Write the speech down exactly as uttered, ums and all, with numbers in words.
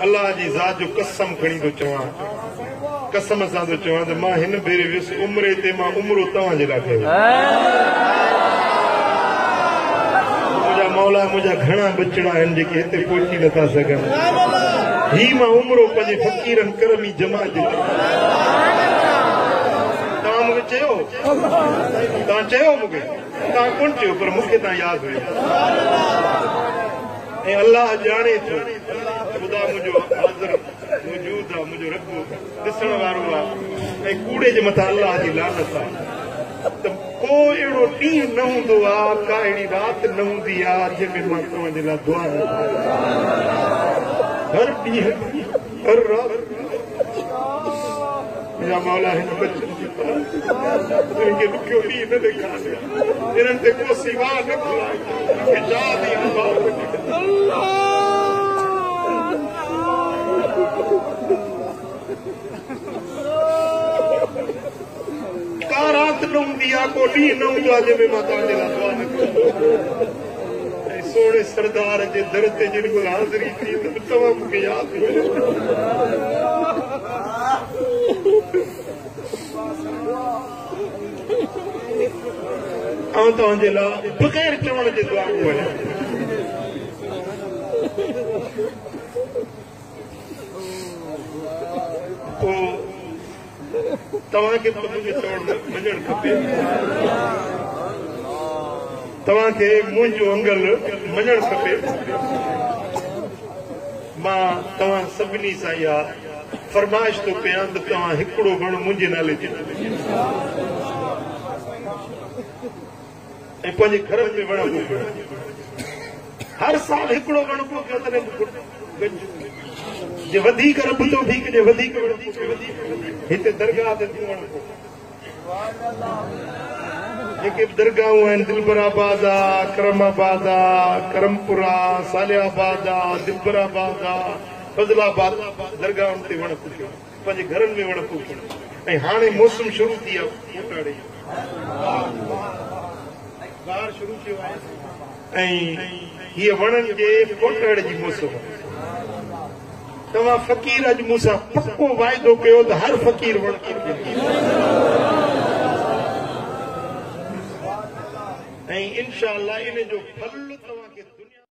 अल्लाह जी ज़ात जो कसम खणी थो चवां कसम सां थो चवां त मां हिन भेरे वियुसि उमिरि ते मां उमिरो तव्हां जे लाइ कयो मुंहिंजा मौला मुंहिंजा घणा बचड़ा आहिनि जेके हिते पहुची नथा सघनि ही मां उमिरो पंहिंजे फ़क़ीरनि करमी जमा जे तव्हां मूंखे चयो तव्हां चयो मूंखे तव्हां कोन चयो पर मूंखे तव्हां यादि हुयो ऐं अल्लाह ॼाणे थो ख़ुदा मुंहिंजो हाज़िर मौजूद आहे मुंहिंजो रब ॾिसण वारो आहे ऐं कूड़े जे मथां अल्लाह जी लानत आहे त को अहिड़ो ॾींहुं न हूंदो आहे का अहिड़ी राति न हूंदी आहे जंहिंमें मां तव्हांजे लाइ दुआ न हर ॾींहुं हर राति मुंहिंजा मौला हिन बचनि जी खे ॾुखियो ॾींहुं न ॾेखारियो हिननि ते को सिवा न घुराए का राति न हूंदी आहे को ॾींहुं न हूंदो आहे जंहिंमें मां तव्हांजे लाइ दुआ न कयां सोने सरदार जे दर ते जिन को हाज़िरी थी त तव्हां मूंखे यादि कयो आउं तव्हांजे लाइ बग़ैर चवण जे दुआ कयां पोइ तव्हांखे मुंहिंजे चवण मञणु खपे तव्हांखे मुंहिंजो अंगल मञणु खपे मां तव्हां सभिनी सां इहा फरमाइश थो कयां त तव्हां हिकिड़ो वण मुंहिंजे नाले ते ऐं पंहिंजे घर में वण पोखियो हर साल हिकिड़ो वण पोखियो तॾहिं जे वधीक रब थो थी जे वधीक हिते दरगाह ते तूं वण पोखियो जेके बि दरगाहूं आहिनि दिलबराबाद आहे करमाबाद आहे करमपुर आहे सालियाबाद आहे दिलबराबाद आहे फज़लाबाद दरगाहुनि ते वण पोखियो पंहिंजे घरनि में वण पोखियो ऐं हाणे मौसम शुरू थी आहे पोटाड़े ॿार शुरू थियो आहे ऐं हीअ वणनि जे पोटाड़ जी मौसम तव्हां फ़क़ीर अॼु मूंसां पको वाइदो कयो त हर फ़क़ीर वण ऐं इंशा अल्लाह इन जो फल